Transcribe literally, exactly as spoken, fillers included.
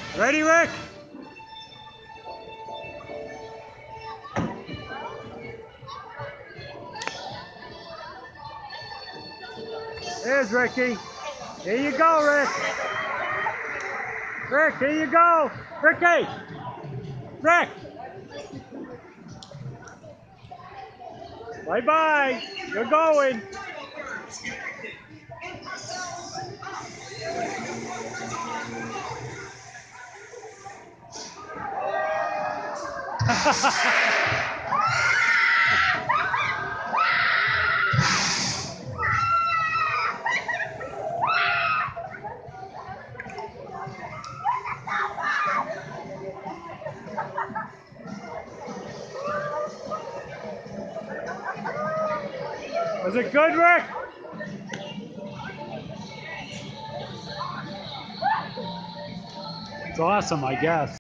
Ready, Rick? There's Ricky. Here you go, Rick. Rick, here you go. Ricky. Rick. Bye-bye. You're going. Was it good, Rick? It's awesome, I guess.